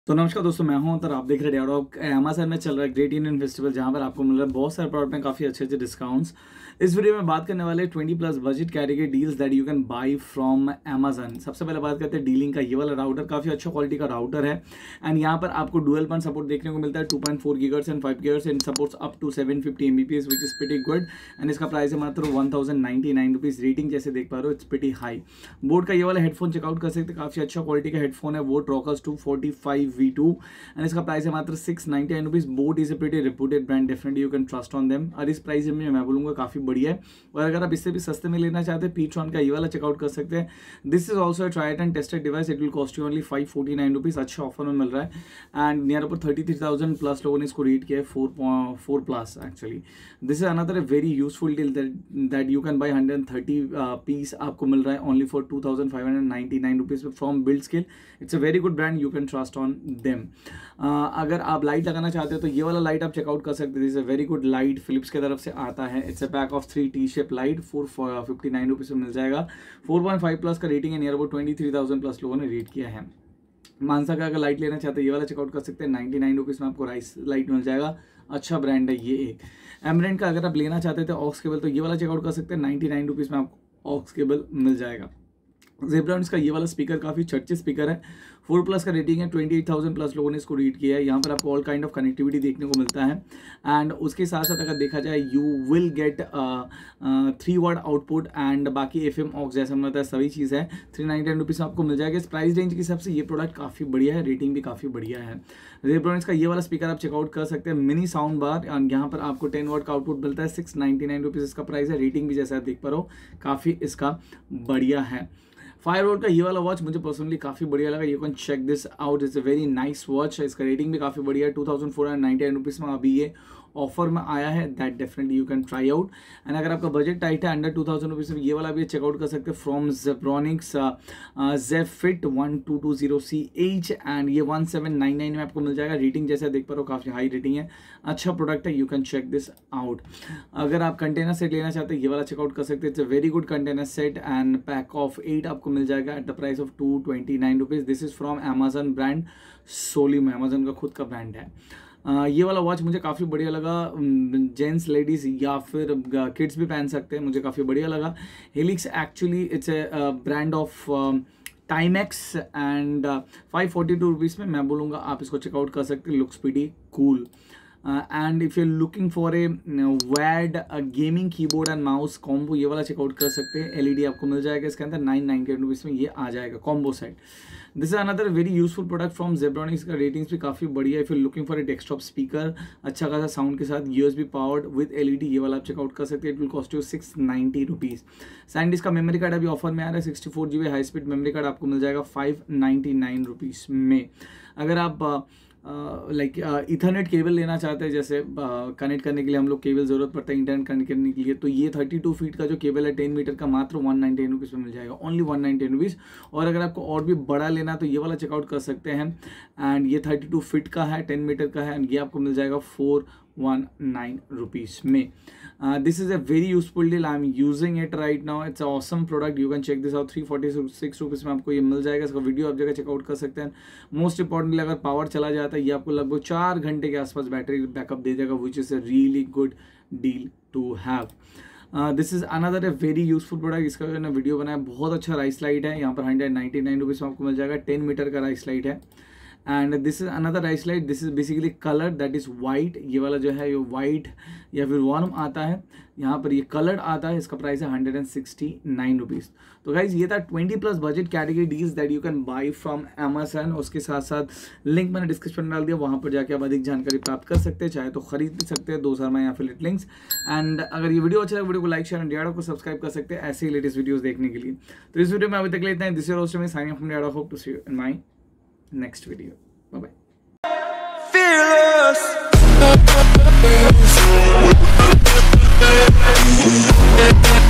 तो नमस्कार दोस्तों, मैं हूं और आप देख रहे हैं अमेज़न में चल रहा है ग्रेट इंडियन फेस्टिवल, जहां पर आपको मिल रहा है बहुत सारे प्रोडक्ट में काफ़ी अच्छे डिस्काउंट्स। इस वीडियो में बात करने वाले 20+ budget category deals that you can buy from Amazon. सबसे पहले बात करते हैं डीलिंग का। ये वाला राउटर काफ़ी अच्छा क्वालिटी का राउटर है एंड यहाँ पर आपको डुअल बन सपोर्ट देखने को मिलता है 2.4 gigahertz and 5 gigahertz and supports up to 750 Mbps which is pretty good. And इसका प्राइस है मात्र 1099 रुपीज़। रेटिंग जैसे देख पा रहे हो इट्स प्रीटी हाई। बोट का ये वाला हेडफोन चेकआउट कर सकते हैं, काफ़ी अच्छा क्वालिटी का हेडफोन है। बोट रॉकर्स 245 V2 एंड इसका प्राइस है मात्र 699 rupees. BoAt is a pretty reputed brand, definitely you can trust on them. और इस प्राइस में मैं बोलूँगा काफ़ी बढ़िया है। और अगर आप इससे भी सस्ते में लेना चाहते हैं, पीट्रॉन का ये वाला चेकआउट कर सकते हैं। This is also tried and tested device, it will cost you only 549 rupees. अच्छा ऑफर में मिल रहा है एंड नियर अबाउट 33,000 प्लस लोगों ने इसको रेट किया है 4+ actually. This is another very useful deal that you can buy 130 piece आपको मिल रहा है only for 2,599 rupees from build skill. It's a very good brand, you can trust on them. अगर आप लाइट लगाना चाहते हो तो ये वाला लाइट आप चेकआउट कर सकते हैं। This is a very good light, Philips की तरफ से आता है। It's a pack of 3 T-shape light, 459 rupees में मिल जाएगा। 4.5+ का रेटिंग है, नियर अबाउट 23,000 प्लस लोगों ने रेट किया है। मानसा का अगर लाइट लेना चाहते हैं ये वाला चेकआउट कर सकते हैं। 99 रुपीज़ में आपको राइस लाइट मिल जाएगा। अच्छा ब्रांड है ये एक। एमरेंट का अगर आप लेना चाहते थे ऑक्स केबल तो ये वाला चेकआउट कर सकते हैं। 99 रुपीज़ में आपको ऑक्स केबल मिल जाएगा। ज़ेब्रॉनिक्स का ये वाला स्पीकर काफ़ी चर्चित स्पीकर है। 4+ का रेटिंग है, 28,000 प्लस लोगों ने इसको रीड किया है। यहाँ पर आपको ऑल काइंड ऑफ कनेक्टिविटी देखने को मिलता है एंड उसके साथ साथ अगर देखा जाए you will get 3 watt output and बाकी FM ऑक्स जैसा मिलता है, सभी चीज़ है। 399 रुपीज़ में आपको मिल जाएगा। इस प्राइस रेंज के हिसाब से ये प्रोडक्ट काफ़ी बढ़िया है, रेटिंग भी काफ़ी बढ़िया है। ज़ेब्रॉनिक्स का ये वाला स्पीकर आप चेकआउट कर सकते हैं, मिनी साउंड बार, एंड यहाँ पर आपको 10 वाट का आउटपुट मिलता है। 699 रुपीज़ इसका प्राइस है। रेटिंग भी जैसा आप देख पा रहे हो काफ़ी इसका बढ़िया है। फायरवॉल का ये वाला वॉच मुझे पर्सनली काफ़ी बढ़िया लगा। You can check this out, it's a very nice watch. इसका रेटिंग भी काफ़ी बढ़िया है। 2,499 रुपीज़ में अभी ये ऑफर में आया है, that definitely you can try out. And अगर आपका बजट टाइट है, अंडर 2,000 रुपीज़ में ये वाला भी चेकआउट कर सकते हैं फ्रॉम ज़ेब्रॉनिक्स ZFit 1220CH एंड ये 1799 में आपको मिल जाएगा। रेटिंग जैसा देख पा रहे हो काफ़ी हाई रेटिंग है, अच्छा प्रोडक्ट है, you can check this out. अगर आप कंटेनर सेट लेना चाहते हैं ये वाला चेकआउट कर सकते हैं। It's a very good container set and pack of 8 आपको मिल जाएगा at the price of 229 rupees. This is from Amazon brand Solimo, Amazon का खुद का ब्रांड है। ये वाला वॉच मुझे काफ़ी बढ़िया लगा। जेंट्स, लेडीज़ या फिर किड्स भी पहन सकते हैं, मुझे काफ़ी बढ़िया लगा। Helix actually it's a brand of Timex and 542 rupees में मैं बोलूँगा आप इसको चेकआउट कर सकते हैं। Looks pretty cool and if you looking for a wired gaming keyboard and mouse combo ये वाला चेकआउट कर सकते हैं। LED आपको मिल जाएगा इसके अंदर 999 रुपीज़ में ये आ जाएगा combo set. This is another very useful product from Zebronics का रेटिंग्स भी काफ़ी बढ़िया है। If you looking for a desktop speaker अच्छा खासा साउंड के साथ USB पावर्ड विद LED ये वाला आप चेकआउट कर सकते हैं। It will cost you 690 rupees. SanDisk का मेमोरी कार्ड अभी ऑफर में आ रहा है, 64 GB high speed memory card आपको मिल जाएगा 599 रुपीज़ में। अगर आप इथरनेट केबल लेना चाहते हैं, जैसे कनेक्ट करने के लिए हम लोग केबल ज़रूरत पड़ता है इंटरनेट कनेक्ट करने के लिए, तो ये 32 फीट का जो केबल है 10 मीटर का मात्र 199 रुपीज़ में मिल जाएगा, ओनली 199 रुपीज़। और अगर आपको और भी बड़ा लेना तो ये वाला चेकआउट कर सकते हैं एंड ये 32 फीट का है, 10 मीटर का है एंड ये आपको मिल जाएगा 419 रुपीज़ में। This is a very useful deal, I am using it right now. It's awesome product, you can check this out. 346 rupees में आपको ये मिल जाएगा। इसका वीडियो आप जगह चेकआउट कर सकते हैं। मोस्ट इंपॉर्टेंटली अगर पावर चला जाता है ये आपको लगभग 4 घंटे के आसपास बैटरी बैकअप दे देगा, which is a really good deal to have. This is another a very useful product. इसका मैंने वीडियो बनाया, बहुत अच्छा राइस लाइट है। यहाँ पर 199 रुपीज़ में आपको मिल जाएगा। 10 मीटर का राइस लाइट है and this is another rice light. This is basically colour that is white. ये वाला जो है ये वाइट या फिर वार्म आता है, यहाँ पर ये कलर्ड आता है। इसका प्राइस है 169 रुपीज़। तो गाइज ये था 20+ budget category deals that you can buy from Amazon. उसके साथ साथ लिंक मैंने डिस्क्रिप्शन में डाल दिया, वहाँ पर जाके आप अधिक जानकारी प्राप्त कर सकते हैं, चाहे तो खरीद भी सकते हैं 2 शर्मा या फिर लिंक्स। एंड अगर ये वीडियो अच्छा है वीडियो को लाइक शेयर एंड को सब्सक्राइब कर सकते हैं ऐसे ही लेटेस्ट वीडियोज़ देखने के लिए। तो इस वीडियो में अभी तक लेते हैं। दिस इज रोस्ट में साइनिंग फ्रॉम डियाडा। Hope to see you in my next video. Bye bye.